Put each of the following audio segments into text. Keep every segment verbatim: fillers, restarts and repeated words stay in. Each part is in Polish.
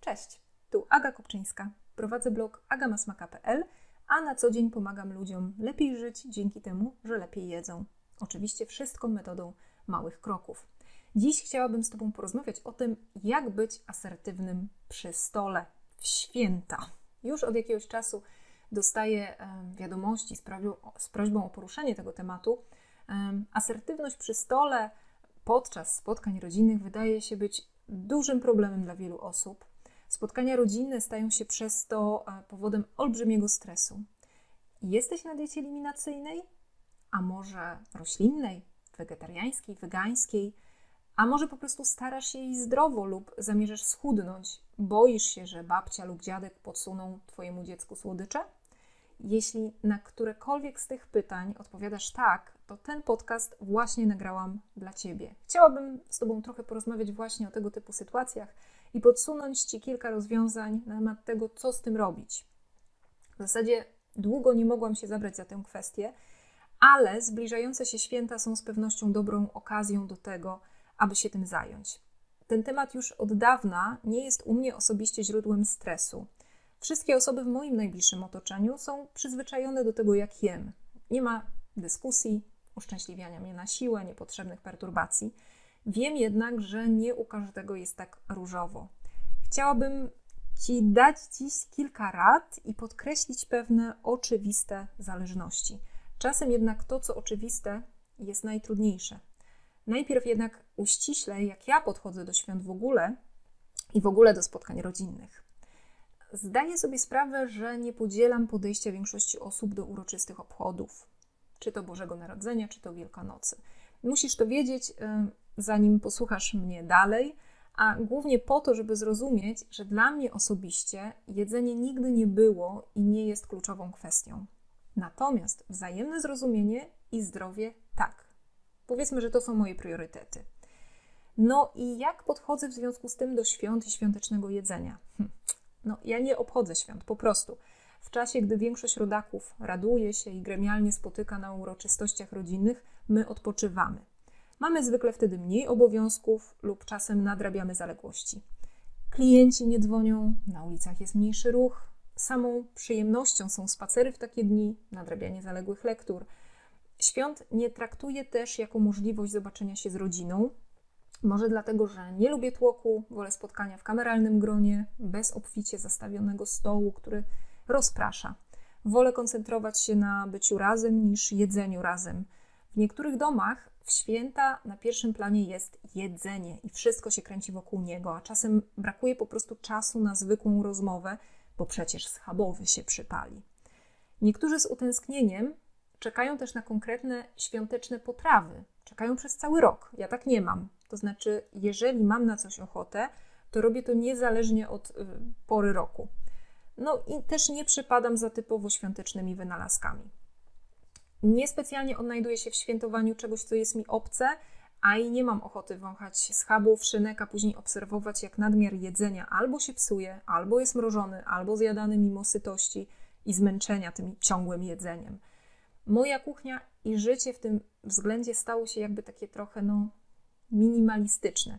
Cześć, tu Aga Kopczyńska. Prowadzę blog agamasmaka kropka p l, a na co dzień pomagam ludziom lepiej żyć dzięki temu, że lepiej jedzą. Oczywiście wszystko metodą małych kroków. Dziś chciałabym z Tobą porozmawiać o tym, jak być asertywnym przy stole w święta. Już od jakiegoś czasu dostaję wiadomości z prośbą, z prośbą o poruszenie tego tematu. Asertywność przy stole podczas spotkań rodzinnych wydaje się być dużym problemem dla wielu osób. Spotkania rodzinne stają się przez to powodem olbrzymiego stresu. Jesteś na diecie eliminacyjnej? A może roślinnej, wegetariańskiej, wegańskiej? A może po prostu starasz się jeść zdrowo lub zamierzasz schudnąć? Boisz się, że babcia lub dziadek podsuną Twojemu dziecku słodycze? Jeśli na którekolwiek z tych pytań odpowiadasz tak, to ten podcast właśnie nagrałam dla Ciebie. Chciałabym z Tobą trochę porozmawiać właśnie o tego typu sytuacjach i podsunąć Ci kilka rozwiązań na temat tego, co z tym robić. W zasadzie długo nie mogłam się zabrać za tę kwestię, ale zbliżające się święta są z pewnością dobrą okazją do tego, aby się tym zająć. Ten temat już od dawna nie jest u mnie osobiście źródłem stresu. Wszystkie osoby w moim najbliższym otoczeniu są przyzwyczajone do tego, jak jem. Nie ma dyskusji, uszczęśliwiania mnie na siłę, niepotrzebnych perturbacji. Wiem jednak, że nie u każdego jest tak różowo. Chciałabym Ci dać dziś kilka rad i podkreślić pewne oczywiste zależności. Czasem jednak to, co oczywiste, jest najtrudniejsze. Najpierw jednak uściślę, jak ja podchodzę do świąt w ogóle i w ogóle do spotkań rodzinnych. Zdaję sobie sprawę, że nie podzielam podejścia większości osób do uroczystych obchodów, czy to Bożego Narodzenia, czy to Wielkanocy. Musisz to wiedzieć, zanim posłuchasz mnie dalej, a głównie po to, żeby zrozumieć, że dla mnie osobiście jedzenie nigdy nie było i nie jest kluczową kwestią. Natomiast wzajemne zrozumienie i zdrowie tak. Powiedzmy, że to są moje priorytety. No i jak podchodzę w związku z tym do świąt i świątecznego jedzenia? Hm. No, ja nie obchodzę świąt, po prostu. W czasie, gdy większość rodaków raduje się i gremialnie spotyka na uroczystościach rodzinnych, my odpoczywamy. Mamy zwykle wtedy mniej obowiązków lub czasem nadrabiamy zaległości. Klienci nie dzwonią, na ulicach jest mniejszy ruch. Samą przyjemnością są spacery w takie dni, nadrabianie zaległych lektur. Świąt nie traktuję też jako możliwość zobaczenia się z rodziną. Może dlatego, że nie lubię tłoku, wolę spotkania w kameralnym gronie, bez obficie zastawionego stołu, który rozprasza. Wolę koncentrować się na byciu razem niż jedzeniu razem. W niektórych domach w święta na pierwszym planie jest jedzenie i wszystko się kręci wokół niego, a czasem brakuje po prostu czasu na zwykłą rozmowę, bo przecież schabowy się przypali. Niektórzy z utęsknieniem czekają też na konkretne świąteczne potrawy. Czekają przez cały rok. Ja tak nie mam. To znaczy, jeżeli mam na coś ochotę, to robię to niezależnie od y, pory roku. No i też nie przypadam za typowo świątecznymi wynalazkami. Niespecjalnie odnajduję się w świętowaniu czegoś, co jest mi obce, a i nie mam ochoty wąchać schabów, szynek, a później obserwować, jak nadmiar jedzenia albo się psuje, albo jest mrożony, albo zjadany mimo sytości i zmęczenia tym ciągłym jedzeniem. Moja kuchnia i życie w tym względzie stało się jakby takie trochę no, minimalistyczne.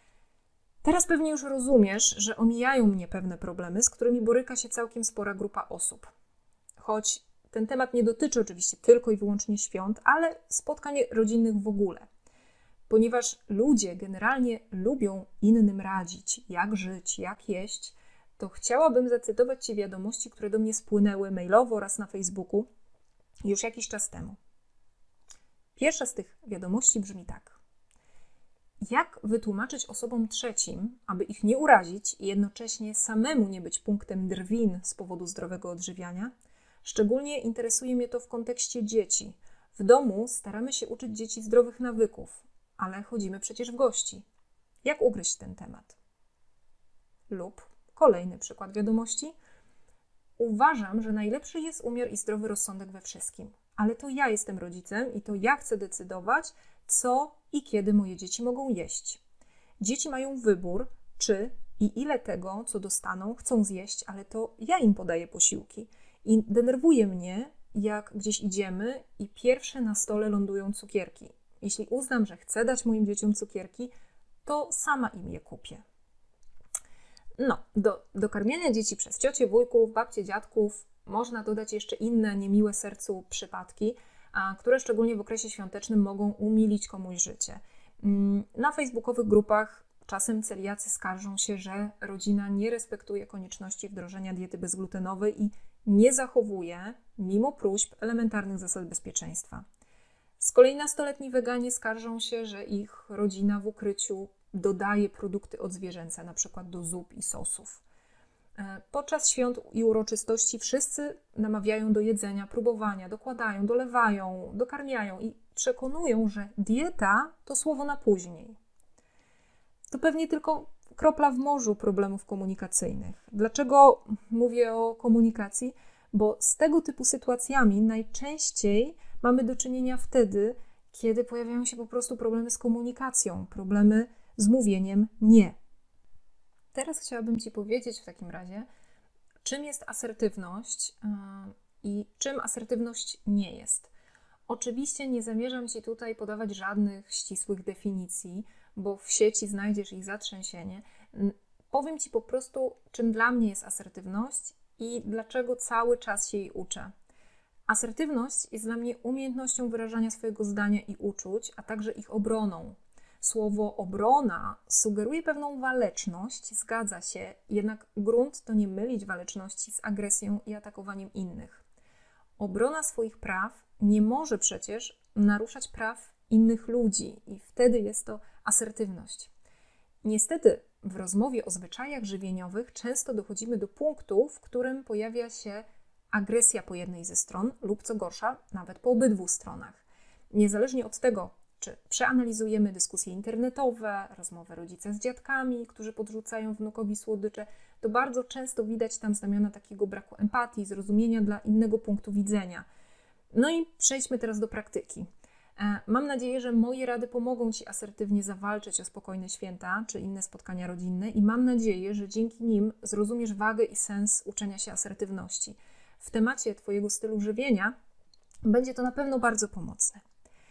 Teraz pewnie już rozumiesz, że omijają mnie pewne problemy, z którymi boryka się całkiem spora grupa osób. Choć ten temat nie dotyczy oczywiście tylko i wyłącznie świąt, ale spotkań rodzinnych w ogóle. Ponieważ ludzie generalnie lubią innym radzić, jak żyć, jak jeść, to chciałabym zacytować Ci wiadomości, które do mnie spłynęły mailowo oraz na Facebooku już jakiś czas temu. Pierwsza z tych wiadomości brzmi tak. Jak wytłumaczyć osobom trzecim, aby ich nie urazić i jednocześnie samemu nie być punktem drwin z powodu zdrowego odżywiania? Szczególnie interesuje mnie to w kontekście dzieci. W domu staramy się uczyć dzieci zdrowych nawyków, ale chodzimy przecież w gości. Jak ugryźć ten temat? Lub kolejny przykład wiadomości. Uważam, że najlepszy jest umiar i zdrowy rozsądek we wszystkim, ale to ja jestem rodzicem i to ja chcę decydować, co i kiedy moje dzieci mogą jeść. Dzieci mają wybór, czy i ile tego, co dostaną, chcą zjeść, ale to ja im podaję posiłki. I denerwuje mnie, jak gdzieś idziemy i pierwsze na stole lądują cukierki. Jeśli uznam, że chcę dać moim dzieciom cukierki, to sama im je kupię. No, do, do karmienia dzieci przez ciocie, wujków, babcie, dziadków można dodać jeszcze inne niemiłe sercu przypadki, a, które szczególnie w okresie świątecznym mogą umilić komuś życie. Na facebookowych grupach czasem celiacy skarżą się, że rodzina nie respektuje konieczności wdrożenia diety bezglutenowej i nie zachowuje, mimo próśb, elementarnych zasad bezpieczeństwa. Z kolei nastoletni weganie skarżą się, że ich rodzina w ukryciu dodaje produkty odzwierzęce, na przykład do zup i sosów. Podczas świąt i uroczystości wszyscy namawiają do jedzenia, próbowania, dokładają, dolewają, dokarmiają i przekonują, że dieta to słowo na później. To pewnie tylko kropla w morzu problemów komunikacyjnych. Dlaczego mówię o komunikacji? Bo z tego typu sytuacjami najczęściej mamy do czynienia wtedy, kiedy pojawiają się po prostu problemy z komunikacją, problemy z mówieniem nie. Teraz chciałabym Ci powiedzieć w takim razie, czym jest asertywność yy, i czym asertywność nie jest. Oczywiście nie zamierzam Ci tutaj podawać żadnych ścisłych definicji, bo w sieci znajdziesz ich zatrzęsienie. Powiem Ci po prostu, czym dla mnie jest asertywność i dlaczego cały czas się jej uczę. Asertywność jest dla mnie umiejętnością wyrażania swojego zdania i uczuć, a także ich obroną. Słowo obrona sugeruje pewną waleczność, zgadza się, jednak grunt to nie mylić waleczności z agresją i atakowaniem innych. Obrona swoich praw nie może przecież naruszać praw innych ludzi i wtedy jest to asertywność. Niestety w rozmowie o zwyczajach żywieniowych często dochodzimy do punktu, w którym pojawia się agresja po jednej ze stron lub co gorsza, nawet po obydwu stronach. Niezależnie od tego, czy przeanalizujemy dyskusje internetowe, rozmowy rodzica z dziadkami, którzy podrzucają wnukowi słodycze, to bardzo często widać tam znamiona takiego braku empatii, zrozumienia dla innego punktu widzenia. No i przejdźmy teraz do praktyki. Mam nadzieję, że moje rady pomogą Ci asertywnie zawalczyć o spokojne święta czy inne spotkania rodzinne i mam nadzieję, że dzięki nim zrozumiesz wagę i sens uczenia się asertywności. W temacie Twojego stylu żywienia będzie to na pewno bardzo pomocne.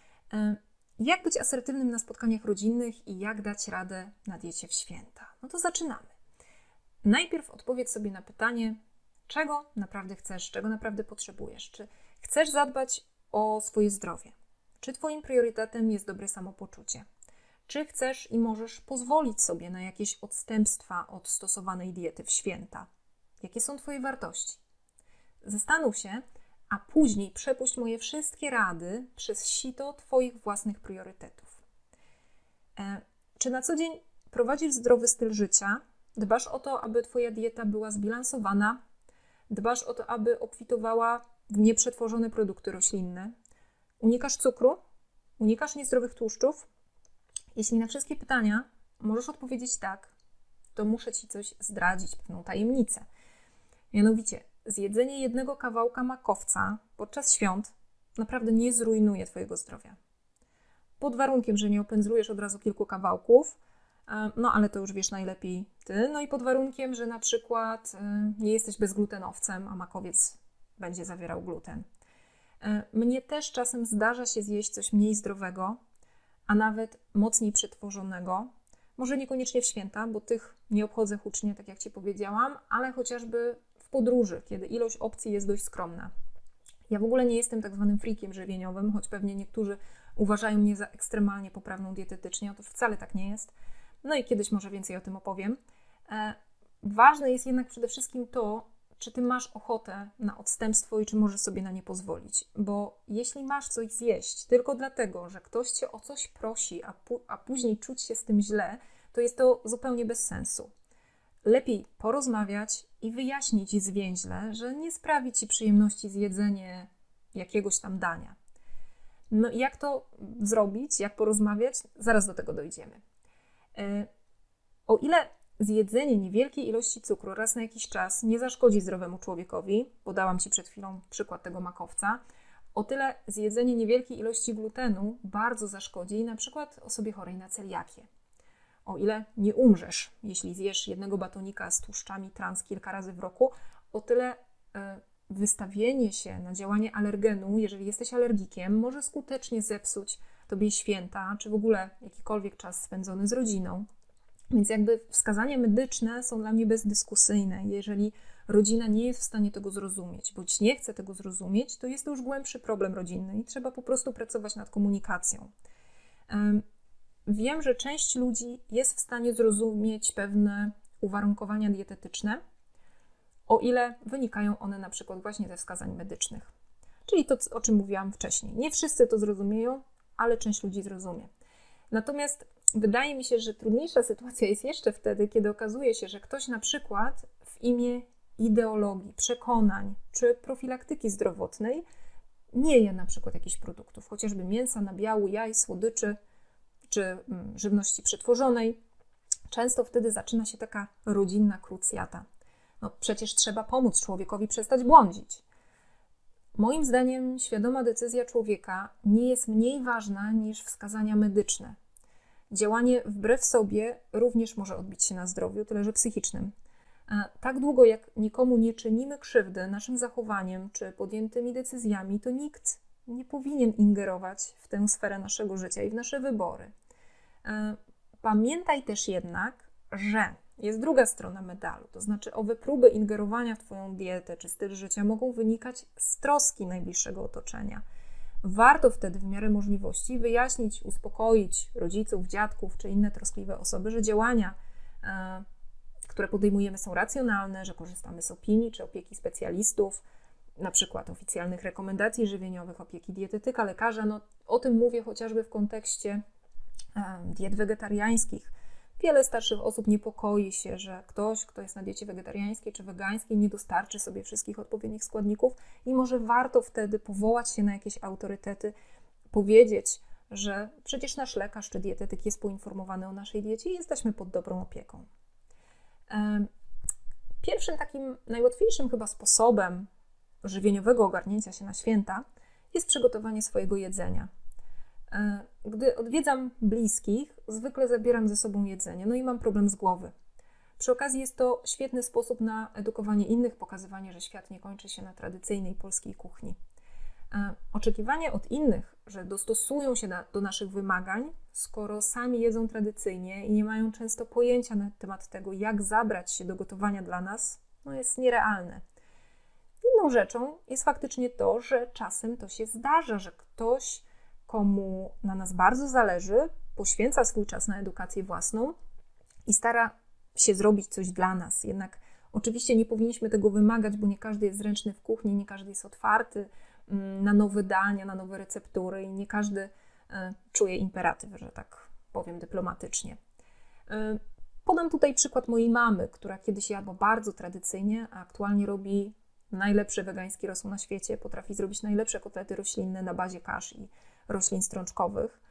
Jak być asertywnym na spotkaniach rodzinnych i jak dać radę na diecie w święta? No to zaczynamy. Najpierw odpowiedz sobie na pytanie, czego naprawdę chcesz, czego naprawdę potrzebujesz. Czy chcesz zadbać o swoje zdrowie? Czy Twoim priorytetem jest dobre samopoczucie? Czy chcesz i możesz pozwolić sobie na jakieś odstępstwa od stosowanej diety w święta? Jakie są Twoje wartości? Zastanów się, a później przepuść moje wszystkie rady przez sito Twoich własnych priorytetów. E, czy na co dzień prowadzisz zdrowy styl życia? Dbasz o to, aby Twoja dieta była zbilansowana? Dbasz o to, aby obfitowała w nieprzetworzone produkty roślinne? Unikasz cukru? Unikasz niezdrowych tłuszczów? Jeśli na wszystkie pytania możesz odpowiedzieć tak, to muszę Ci coś zdradzić, pewną tajemnicę. Mianowicie, zjedzenie jednego kawałka makowca podczas świąt naprawdę nie zrujnuje Twojego zdrowia. Pod warunkiem, że nie opędzlujesz od razu kilku kawałków, no ale to już wiesz najlepiej Ty, no i pod warunkiem, że na przykład nie jesteś bezglutenowcem, a makowiec będzie zawierał gluten. Mnie też czasem zdarza się zjeść coś mniej zdrowego, a nawet mocniej przetworzonego. Może niekoniecznie w święta, bo tych nie obchodzę hucznie, tak jak Ci powiedziałam, ale chociażby w podróży, kiedy ilość opcji jest dość skromna. Ja w ogóle nie jestem tak zwanym freakiem żywieniowym, choć pewnie niektórzy uważają mnie za ekstremalnie poprawną dietetycznie, otóż wcale tak nie jest. No i kiedyś może więcej o tym opowiem. E, ważne jest jednak przede wszystkim to, czy Ty masz ochotę na odstępstwo i czy możesz sobie na nie pozwolić. Bo jeśli masz coś zjeść tylko dlatego, że ktoś Cię o coś prosi, a, pu- a później czuć się z tym źle, to jest to zupełnie bez sensu. Lepiej porozmawiać i wyjaśnić zwięźle, że nie sprawi Ci przyjemności zjedzenie jakiegoś tam dania. No i jak to zrobić, jak porozmawiać? Zaraz do tego dojdziemy. Yy, o ile zjedzenie niewielkiej ilości cukru raz na jakiś czas nie zaszkodzi zdrowemu człowiekowi, podałam Ci przed chwilą przykład tego makowca, o tyle zjedzenie niewielkiej ilości glutenu bardzo zaszkodzi na przykład osobie chorej na celiakię. O ile nie umrzesz, jeśli zjesz jednego batonika z tłuszczami trans kilka razy w roku, o tyle wystawienie się na działanie alergenu, jeżeli jesteś alergikiem, może skutecznie zepsuć Tobie święta, czy w ogóle jakikolwiek czas spędzony z rodziną. Więc jakby wskazania medyczne są dla mnie bezdyskusyjne. Jeżeli rodzina nie jest w stanie tego zrozumieć, bądź nie chce tego zrozumieć, to jest to już głębszy problem rodzinny i trzeba po prostu pracować nad komunikacją. Wiem, że część ludzi jest w stanie zrozumieć pewne uwarunkowania dietetyczne, o ile wynikają one na przykład właśnie ze wskazań medycznych. Czyli to, o czym mówiłam wcześniej. Nie wszyscy to zrozumieją, ale część ludzi zrozumie. Natomiast wydaje mi się, że trudniejsza sytuacja jest jeszcze wtedy, kiedy okazuje się, że ktoś na przykład w imię ideologii, przekonań czy profilaktyki zdrowotnej nie je na przykład jakichś produktów, chociażby mięsa, nabiału, jaj, słodyczy czy żywności przetworzonej. Często wtedy zaczyna się taka rodzinna krucjata. No przecież trzeba pomóc człowiekowi przestać błądzić. Moim zdaniem świadoma decyzja człowieka nie jest mniej ważna niż wskazania medyczne. Działanie wbrew sobie również może odbić się na zdrowiu, tyle że psychicznym. Tak długo jak nikomu nie czynimy krzywdy naszym zachowaniem czy podjętymi decyzjami, to nikt nie powinien ingerować w tę sferę naszego życia i w nasze wybory. Pamiętaj też jednak, że jest druga strona medalu, to znaczy owe próby ingerowania w Twoją dietę czy styl życia mogą wynikać z troski najbliższego otoczenia. Warto wtedy w miarę możliwości wyjaśnić, uspokoić rodziców, dziadków czy inne troskliwe osoby, że działania, e, które podejmujemy, są racjonalne, że korzystamy z opinii czy opieki specjalistów, na przykład oficjalnych rekomendacji żywieniowych, opieki dietetyka, lekarza. No, o tym mówię chociażby w kontekście e, diet wegetariańskich. Wiele starszych osób niepokoi się, że ktoś, kto jest na diecie wegetariańskiej czy wegańskiej, nie dostarczy sobie wszystkich odpowiednich składników i może warto wtedy powołać się na jakieś autorytety, powiedzieć, że przecież nasz lekarz czy dietetyk jest poinformowany o naszej diecie i jesteśmy pod dobrą opieką. Pierwszym takim najłatwiejszym chyba sposobem żywieniowego ogarnięcia się na święta jest przygotowanie swojego jedzenia. Gdy odwiedzam bliskich, zwykle zabieram ze sobą jedzenie, no i mam problem z głowy. Przy okazji jest to świetny sposób na edukowanie innych, pokazywanie, że świat nie kończy się na tradycyjnej polskiej kuchni. Oczekiwanie od innych, że dostosują się na, do naszych wymagań, skoro sami jedzą tradycyjnie i nie mają często pojęcia na temat tego, jak zabrać się do gotowania dla nas, no jest nierealne. Inną rzeczą jest faktycznie to, że czasem to się zdarza, że ktoś, komu na nas bardzo zależy, poświęca swój czas na edukację własną i stara się zrobić coś dla nas. Jednak oczywiście nie powinniśmy tego wymagać, bo nie każdy jest zręczny w kuchni, nie każdy jest otwarty na nowe dania, na nowe receptury i nie każdy czuje imperatyw, że tak powiem dyplomatycznie. Podam tutaj przykład mojej mamy, która kiedyś jadła bardzo tradycyjnie, a aktualnie robi najlepszy wegański rosół na świecie, potrafi zrobić najlepsze kotlety roślinne na bazie kasz i roślin strączkowych.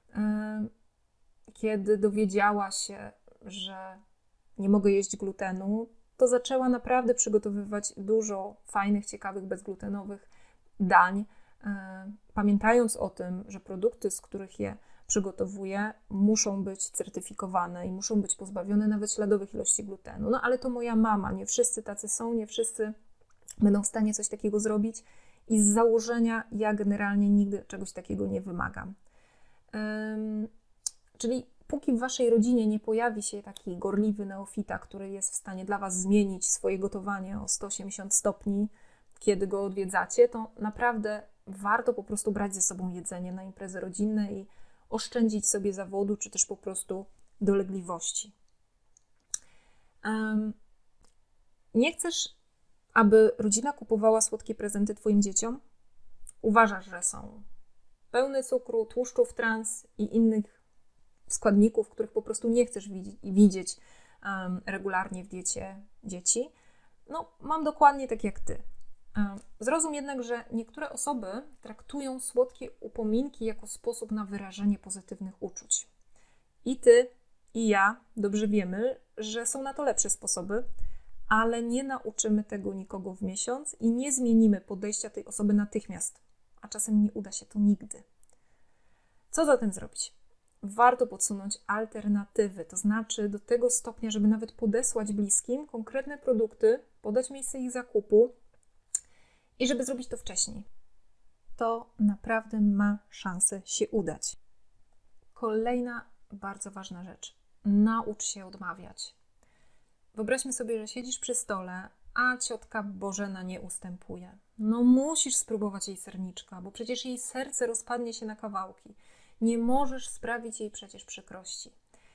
Kiedy dowiedziała się, że nie mogę jeść glutenu, to zaczęła naprawdę przygotowywać dużo fajnych, ciekawych, bezglutenowych dań, pamiętając o tym, że produkty, z których je przygotowuje, muszą być certyfikowane i muszą być pozbawione nawet śladowych ilości glutenu. No ale to moja mama, nie wszyscy tacy są, nie wszyscy będą w stanie coś takiego zrobić i z założenia ja generalnie nigdy czegoś takiego nie wymagam. Um, czyli póki w Waszej rodzinie nie pojawi się taki gorliwy neofita, który jest w stanie dla Was zmienić swoje gotowanie o sto osiemdziesiąt stopni, kiedy go odwiedzacie, to naprawdę warto po prostu brać ze sobą jedzenie na imprezy rodzinne i oszczędzić sobie zawodu, czy też po prostu dolegliwości. Um, nie chcesz, aby rodzina kupowała słodkie prezenty Twoim dzieciom? Uważasz, że są pełne cukru, tłuszczów trans i innych składników, których po prostu nie chcesz widzieć um, regularnie w diecie dzieci? No, mam dokładnie tak jak Ty. Um, zrozum jednak, że niektóre osoby traktują słodkie upominki jako sposób na wyrażenie pozytywnych uczuć. I Ty, i ja dobrze wiemy, że są na to lepsze sposoby, ale nie nauczymy tego nikogo w miesiąc i nie zmienimy podejścia tej osoby natychmiast, a czasem nie uda się to nigdy. Co zatem zrobić? Warto podsunąć alternatywy, to znaczy do tego stopnia, żeby nawet podesłać bliskim konkretne produkty, podać miejsce ich zakupu i żeby zrobić to wcześniej. To naprawdę ma szansę się udać. Kolejna bardzo ważna rzecz. naucz się odmawiać. Wyobraźmy sobie, że siedzisz przy stole, a ciotka Bożena nie ustępuje. No musisz spróbować jej serniczka, bo przecież jej serce rozpadnie się na kawałki. Nie możesz sprawić jej przecież przykrości.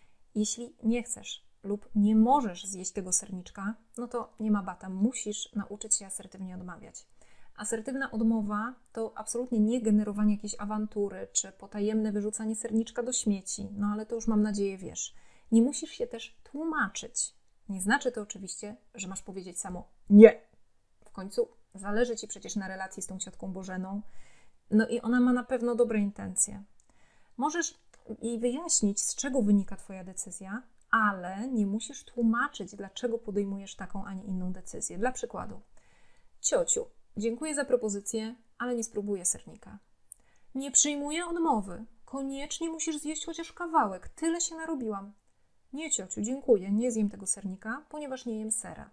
Jeśli nie chcesz lub nie możesz zjeść tego serniczka, no to nie ma bata, musisz nauczyć się asertywnie odmawiać. Asertywna odmowa to absolutnie nie generowanie jakiejś awantury, czy potajemne wyrzucanie serniczka do śmieci, no ale to już mam nadzieję wiesz. Nie musisz się też tłumaczyć. Nie znaczy to oczywiście, że masz powiedzieć samo nie. W końcu zależy Ci przecież na relacji z tą ciotką Bożeną, no i ona ma na pewno dobre intencje. Możesz jej wyjaśnić, z czego wynika Twoja decyzja, ale nie musisz tłumaczyć, dlaczego podejmujesz taką, a nie inną decyzję. Dla przykładu, ciociu, dziękuję za propozycję, ale nie spróbuję sernika. Nie przyjmuję odmowy. Koniecznie musisz zjeść chociaż kawałek. Tyle się narobiłam. Nie, ciociu, dziękuję. Nie zjem tego sernika, ponieważ nie jem sera.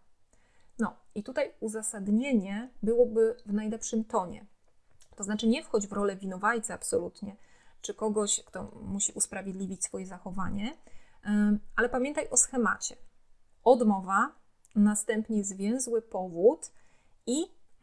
No i tutaj uzasadnienie byłoby w najlepszym tonie. To znaczy nie wchodź w rolę winowajcy absolutnie, czy kogoś, kto musi usprawiedliwić swoje zachowanie, ale pamiętaj o schemacie. Odmowa, następnie zwięzły powód i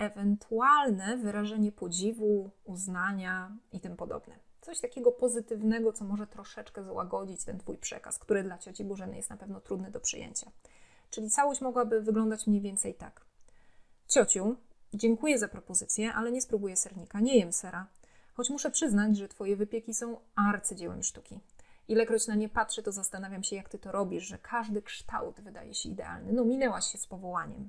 ewentualne wyrażenie podziwu, uznania i tym podobne. Coś takiego pozytywnego, co może troszeczkę złagodzić ten Twój przekaz, który dla cioci Bożeny jest na pewno trudny do przyjęcia. Czyli całość mogłaby wyglądać mniej więcej tak. Ciociu, dziękuję za propozycję, ale nie spróbuję sernika, nie jem sera. Choć muszę przyznać, że Twoje wypieki są arcydziełem sztuki. Ilekroć na nie patrzę, to zastanawiam się, jak Ty to robisz, że każdy kształt wydaje się idealny. No, minęłaś się z powołaniem.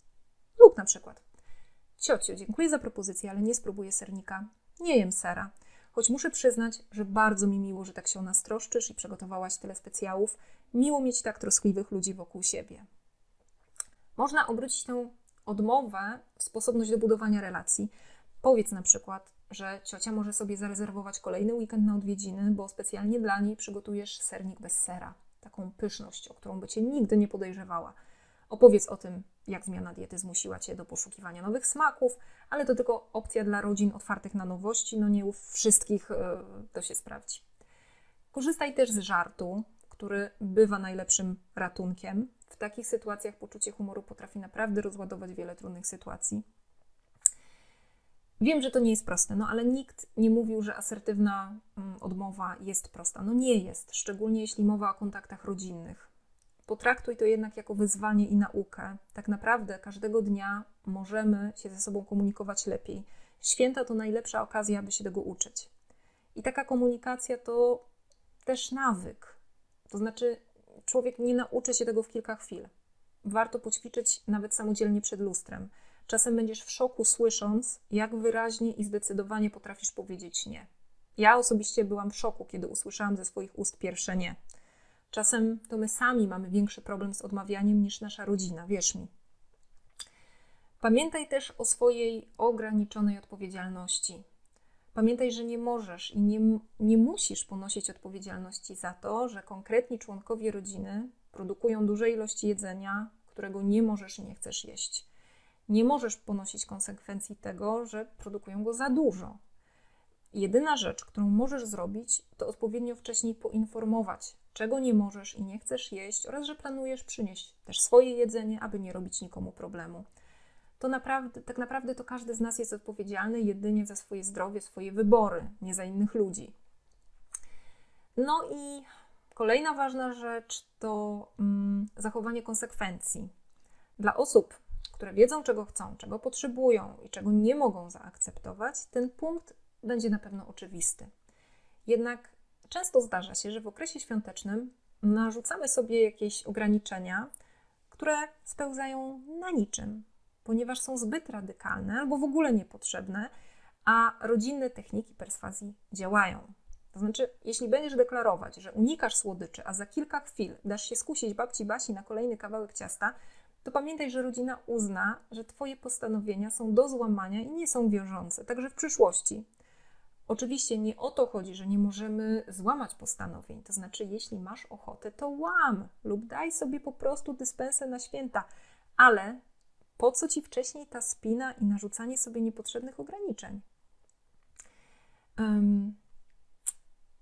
Lub na przykład, ciociu, dziękuję za propozycję, ale nie spróbuję sernika, nie jem sera. Choć muszę przyznać, że bardzo mi miło, że tak się o nas troszczysz i przygotowałaś tyle specjałów. Miło mieć tak troskliwych ludzi wokół siebie. Można obrócić tę odmowę w sposobność do budowania relacji. Powiedz na przykład, że ciocia może sobie zarezerwować kolejny weekend na odwiedziny, bo specjalnie dla niej przygotujesz sernik bez sera. Taką pyszność, o którą by Cię nigdy nie podejrzewała. Opowiedz o tym, jak zmiana diety zmusiła Cię do poszukiwania nowych smaków, ale to tylko opcja dla rodzin otwartych na nowości, no nie u wszystkich to się sprawdzi. Korzystaj też z żartu, który bywa najlepszym ratunkiem. W takich sytuacjach poczucie humoru potrafi naprawdę rozładować wiele trudnych sytuacji. Wiem, że to nie jest proste, no ale nikt nie mówił, że asertywna odmowa jest prosta. No nie jest, szczególnie jeśli mowa o kontaktach rodzinnych. Potraktuj to jednak jako wyzwanie i naukę. Tak naprawdę każdego dnia możemy się ze sobą komunikować lepiej. Święta to najlepsza okazja, aby się tego uczyć. I taka komunikacja to też nawyk. To znaczy człowiek nie nauczy się tego w kilka chwil. Warto poćwiczyć nawet samodzielnie przed lustrem. Czasem będziesz w szoku, słysząc, jak wyraźnie i zdecydowanie potrafisz powiedzieć nie. Ja osobiście byłam w szoku, kiedy usłyszałam ze swoich ust pierwsze nie. Czasem to my sami mamy większy problem z odmawianiem niż nasza rodzina, wierz mi. Pamiętaj też o swojej ograniczonej odpowiedzialności. Pamiętaj, że nie możesz i nie, nie musisz ponosić odpowiedzialności za to, że konkretni członkowie rodziny produkują duże ilości jedzenia, którego nie możesz i nie chcesz jeść. Nie możesz ponosić konsekwencji tego, że produkują go za dużo. Jedyna rzecz, którą możesz zrobić, to odpowiednio wcześniej poinformować, czego nie możesz i nie chcesz jeść oraz, że planujesz przynieść też swoje jedzenie, aby nie robić nikomu problemu. To naprawdę, tak naprawdę to każdy z nas jest odpowiedzialny jedynie za swoje zdrowie, swoje wybory, nie za innych ludzi. No i kolejna ważna rzecz to mm, zachowanie konsekwencji. Dla osób, które wiedzą, czego chcą, czego potrzebują i czego nie mogą zaakceptować, ten punkt będzie na pewno oczywisty. Jednak często zdarza się, że w okresie świątecznym narzucamy sobie jakieś ograniczenia, które spełzają na niczym, ponieważ są zbyt radykalne albo w ogóle niepotrzebne, a rodzinne techniki perswazji działają. To znaczy, jeśli będziesz deklarować, że unikasz słodyczy, a za kilka chwil dasz się skusić babci Basi na kolejny kawałek ciasta, to pamiętaj, że rodzina uzna, że Twoje postanowienia są do złamania i nie są wiążące, także w przyszłości. Oczywiście nie o to chodzi, że nie możemy złamać postanowień, to znaczy jeśli masz ochotę, to łam lub daj sobie po prostu dyspensę na święta, ale po co Ci wcześniej ta spina i narzucanie sobie niepotrzebnych ograniczeń? Um,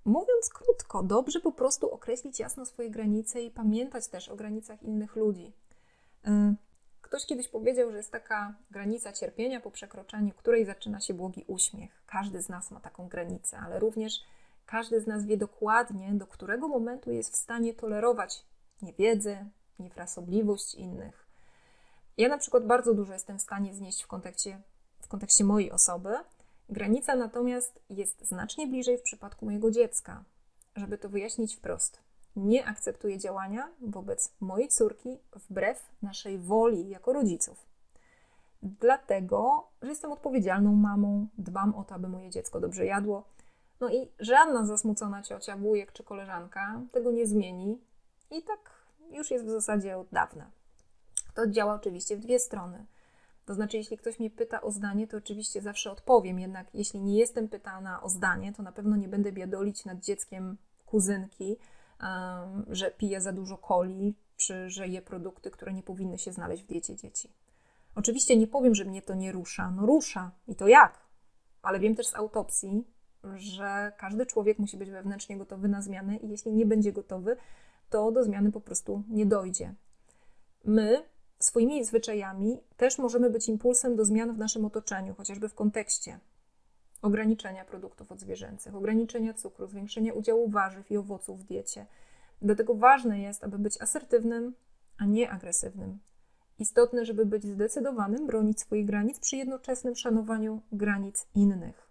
mówiąc krótko, dobrze po prostu określić jasno swoje granice i pamiętać też o granicach innych ludzi. Ktoś kiedyś powiedział, że jest taka granica cierpienia, po przekroczeniu której zaczyna się błogi uśmiech. Każdy z nas ma taką granicę, ale również każdy z nas wie dokładnie, do którego momentu jest w stanie tolerować niewiedzę, niefrasobliwość innych. Ja na przykład bardzo dużo jestem w stanie znieść w kontekście, w kontekście mojej osoby. Granica natomiast jest znacznie bliżej w przypadku mojego dziecka. Żeby to wyjaśnić wprost. Nie akceptuję działania wobec mojej córki wbrew naszej woli jako rodziców. Dlatego, że jestem odpowiedzialną mamą, dbam o to, aby moje dziecko dobrze jadło. No i żadna zasmucona ciocia, wujek czy koleżanka tego nie zmieni. I tak już jest w zasadzie od dawna. To działa oczywiście w dwie strony. To znaczy, jeśli ktoś mnie pyta o zdanie, to oczywiście zawsze odpowiem. Jednak jeśli nie jestem pytana o zdanie, to na pewno nie będę biadolić nad dzieckiem kuzynki, um, że pije za dużo coli, czy że je produkty, które nie powinny się znaleźć w diecie dzieci. Oczywiście nie powiem, że mnie to nie rusza. No rusza. I to jak? Ale wiem też z autopsji, że każdy człowiek musi być wewnętrznie gotowy na zmianę i jeśli nie będzie gotowy, to do zmiany po prostu nie dojdzie. My swoimi zwyczajami też możemy być impulsem do zmian w naszym otoczeniu, chociażby w kontekście ograniczenia produktów odzwierzęcych, ograniczenia cukru, zwiększenia udziału warzyw i owoców w diecie. Dlatego ważne jest, aby być asertywnym, a nie agresywnym. Istotne, żeby być zdecydowanym, bronić swoich granic przy jednoczesnym szanowaniu granic innych.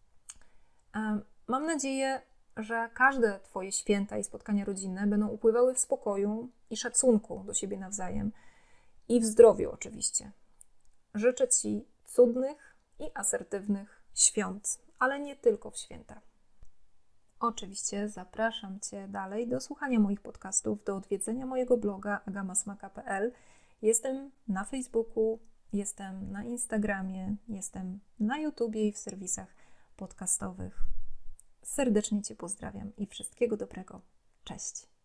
Mam nadzieję, że każde Twoje święta i spotkania rodzinne będą upływały w spokoju i szacunku do siebie nawzajem i w zdrowiu oczywiście. Życzę Ci cudnych i asertywnych świąt, ale nie tylko w święta. Oczywiście zapraszam Cię dalej do słuchania moich podcastów, do odwiedzenia mojego bloga agamasmaka kropka p l. Jestem na Facebooku, jestem na Instagramie, jestem na YouTubie i w serwisach podcastowych. Serdecznie Cię pozdrawiam i wszystkiego dobrego. Cześć!